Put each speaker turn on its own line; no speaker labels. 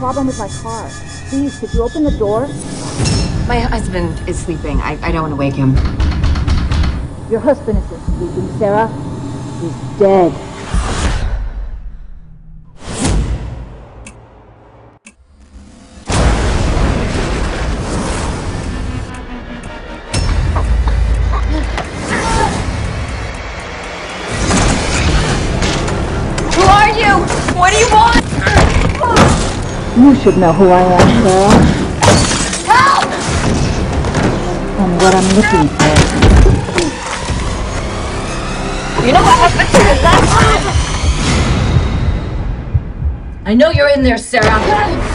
problem with my car. Please, could you open the door?
My husband is sleeping. I don't want to wake him.
Your husband isn't sleeping, Sarah. He's dead.
Who are you? What do you want?
You should know who I am, Sarah.
Help!
And what I'm looking for.
You know what happened to his last? I know you're in there, Sarah.